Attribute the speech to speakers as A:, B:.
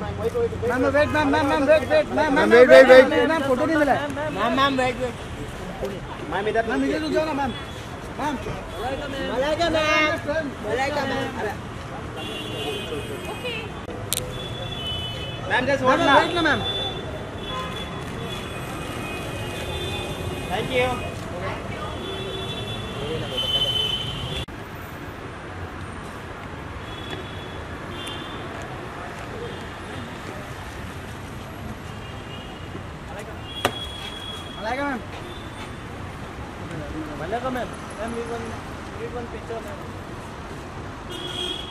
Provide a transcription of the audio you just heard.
A: Ma'am wait ma'am ma'am ma'am wait wait ma'am ma'am wait wait wait ma'am photo नहीं मिला
B: ma'am ma'am wait wait
A: ma'am इधर रुक जाओ ना ma'am ma'am
B: Malaika ma'am Malaika ma'am
A: okay ma'am just hold ना wait ना ma'am thank you Malaika ma'am. Malaika ma'am. Ma'am, need one picture ma'am.